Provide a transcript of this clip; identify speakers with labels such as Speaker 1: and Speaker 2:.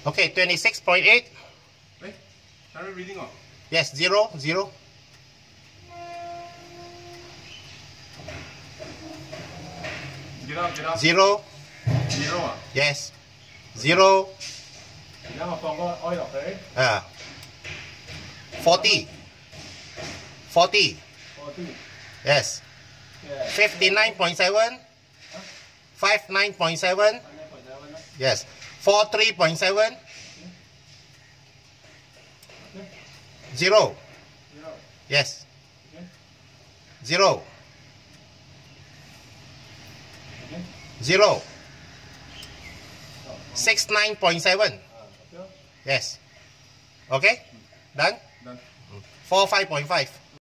Speaker 1: Okay, 26.8.
Speaker 2: Wait, current reading off.
Speaker 1: Yes, 0, 0.
Speaker 2: Get up, get up.
Speaker 1: 0.
Speaker 2: 0 啊
Speaker 1: Yes. 0.
Speaker 2: 而家我放個 oil 落去。
Speaker 1: 40. 40.
Speaker 2: 40.
Speaker 1: Yes. 59.7. 59.7. Yes. 43.7. 0. Yes. 0. 0. 69.7. Yes. Okay? Done?
Speaker 2: Done.
Speaker 1: 45.5.